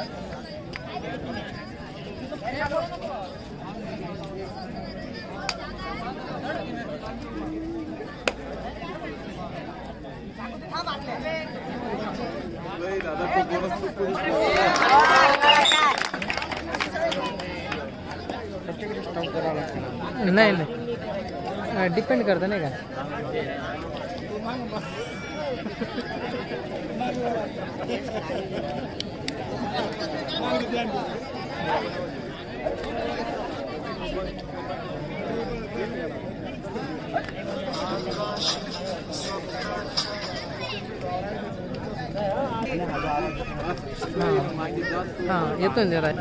नाही नाही डिपेंड करतं नाही का हाँ येतो ना जरा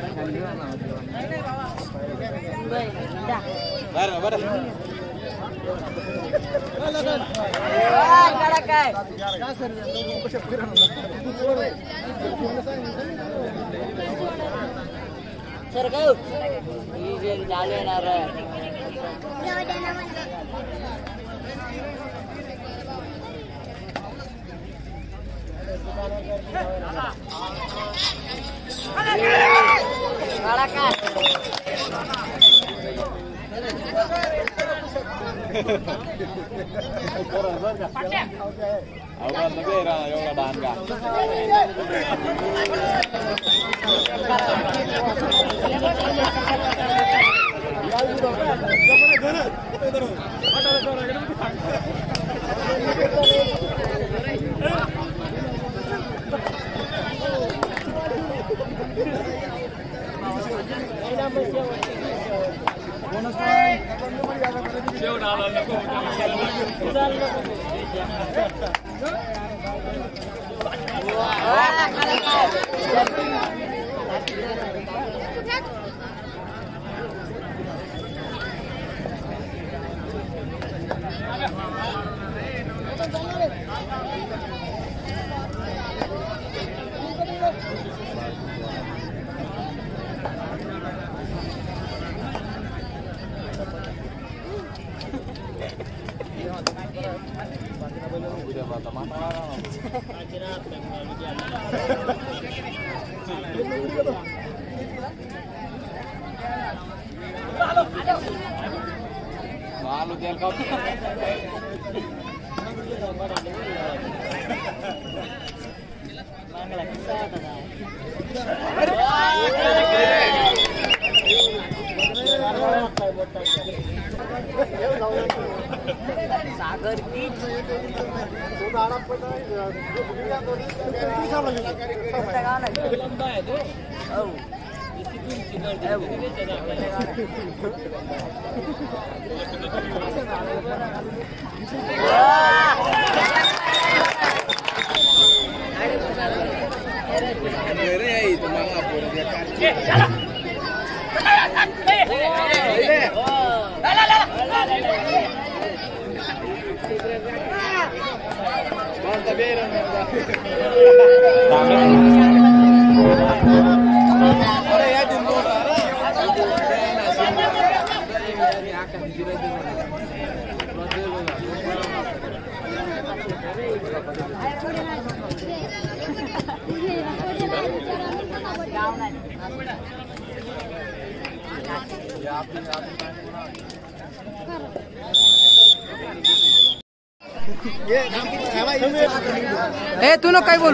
ए तू नको काय बोलू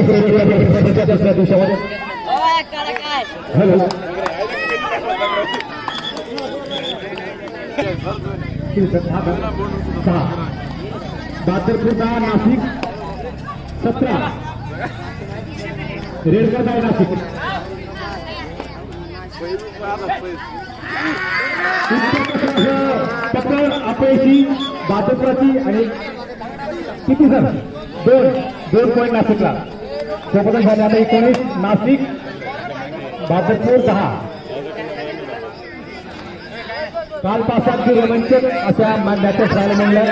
दुसऱ्या दिवसामध्ये हॅलो बहादरपूर 10 नाशिक 17 रेडकर आहे नाशिक पकड अपयशी बहादरपुराची आणि किती सर 2 पॉईंट नाशिकला सोबतच झाले आता 19 नाशिक बहादरपूर 10 कालपासून रोमांचक अशा मॅचेस पाहायला मिळाल्या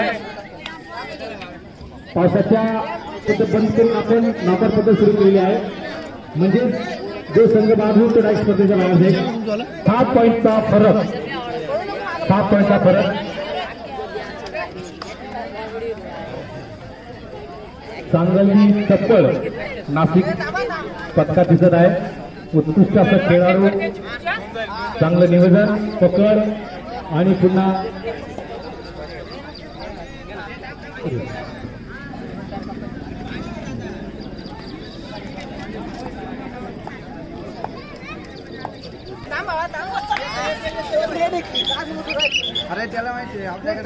पावसाच्या बंद करून आपण नॉकआउट पद्धत सुरू केलेली आहे म्हणजे जो संघ बाद होईल तो डायरेक्ट स्पर्धेच्या बाहेर जाईल 7 पॉईंटचा फरक चांगली चप्पल नाशिक पथकात दिसत आहे उत्कृष्ट असं खेळाडू चांगलं नियोजन पकड आणि पुन्हा अरे त्याला माहिती आपल्याकडे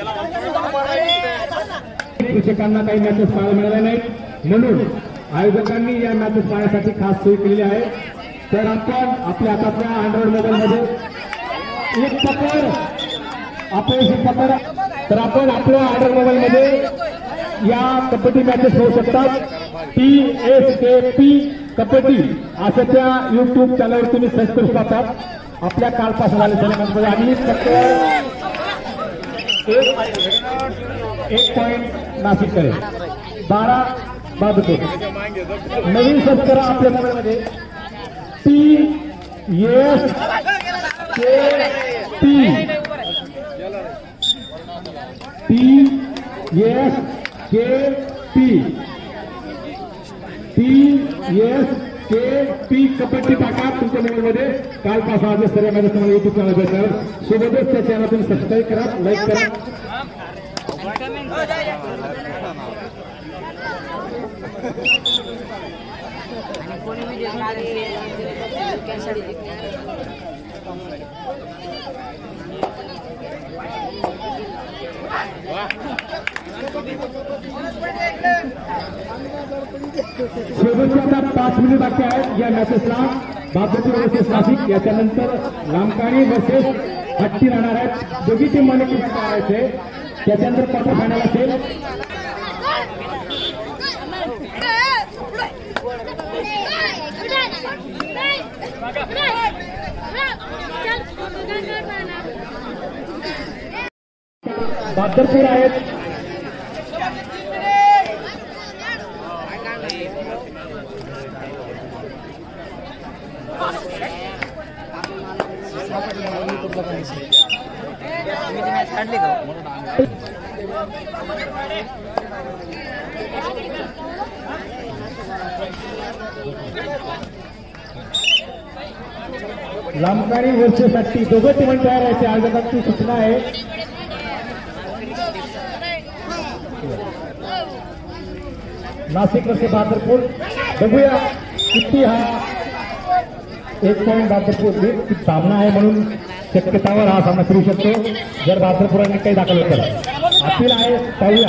प्रेक्षकांना काही मॅचेस पाहायला मिळाल्या नाहीत म्हणून आयोजकांनी या मॅचेस पाहण्यासाठी खास सोय केलेली आहे तर आपण आपल्या हातातल्या अँड्रॉइड मोबाईल मध्ये एक पकड अपयशी पकड तर आपण आपल्या अँड्रॉइड मोबाईल मध्ये या कबड्डी मॅचेस होऊ शकतात TSKP कबड्डी असं त्या युट्यूब चॅनलवर तुम्ही सर्च करू शकतात आपल्या कालपासून आलेल्या मॅचमध्ये आणि फक्त 1 पॉईंट नाशिक करेल 12 बहादरपूर नवीन सर्च करा आपल्या मोबाईलमध्ये TSKP कबड्डी टाका तुमच्या मोबाईलमध्ये कालपासून आज सर्व मॅचेस तुम्हाला युट्यूब चॅनल भेटणार सोबतच त्या चॅनल तुम्ही सबस्क्राईब करा लाईक करा शेवटच्या 5 मिनिट बाकी आहेत या मॅचेसला बहादरपूर वर्सेस नाशिक याच्यानंतर लामकाणी वर्सेस हट्टी राहणार आहेत दोघी टीम मध्ये करायचे त्याच्यानंतर क्वार्टर फायनल असेल बहादरपूर आहेत लांबकारी वर्षासाठी दोघं टीम तयार आहे आयोजकांची सूचना आहे नाशिक वर्षे बहादरपूर बघूया किती हा 1 पॉईंट बहादरपूर सामना आहे म्हणून शक्यतावर हा सामना करू शकतो जर बहादरपुरांनी काही दाखल तर अपील आहे पाहूया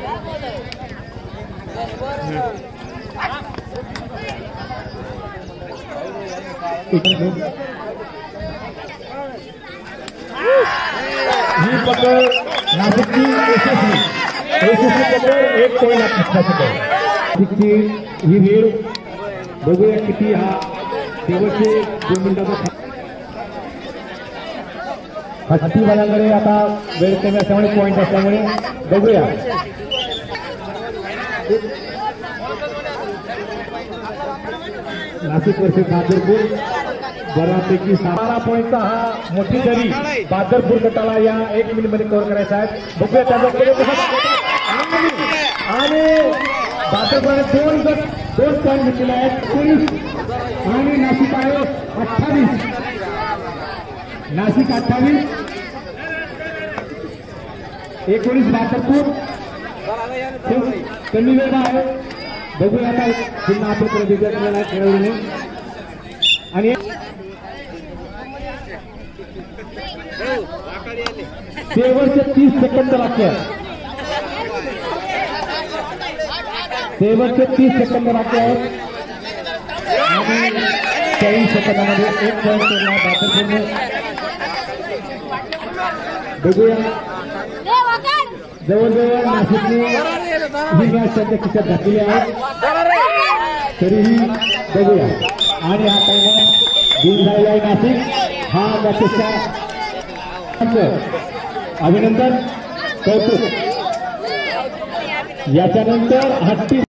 ही पकड नाशिकची यशस्वी पकड 1 पॉईंट नाशिकची ही वेळ बघूया किती हा शेवटचे 2 मिनिटाचा हत्तीवाल्यांकडे आता वेळ कमी असल्यामुळे पॉईंट असल्यामुळे बघूया नाशिक वर्षे बहादरपूर बऱ्यापैकी 12 पॉईंटचा हा मोठी जरी बहादरपूर गटाला या 1 मिनिटमध्ये कव्हर करायचा आहे बघूया त्याचा आणि बहादरपूरने 2 पॉईंट घेतलेले आहेत 19 आणि नाशिक आहे 28 नाशिक 28 19 बहादरपूर कमी वेळ आहे बघूया आता पुन्हा आपण प्रतिक्रिया केलेला आहे खेळाडूने आणि शेवटचे 30 सेकंद बाकी आहेत. शेवटचे 30 सेकंद बाकी आहेत आणि 40 सेकंदामध्ये एक पॉईंट केला भागलपूरने. बघूया जवळजवळ नाशिकने ही मॅच त्यांच्या खिशात घातलेली आहे. तरीही बघूया आणि हा पहिला गुण झालेला आहे नाशिक. हा मॅचेसचा अभिनंदन कौतुक. याच्यानंतर हट्टी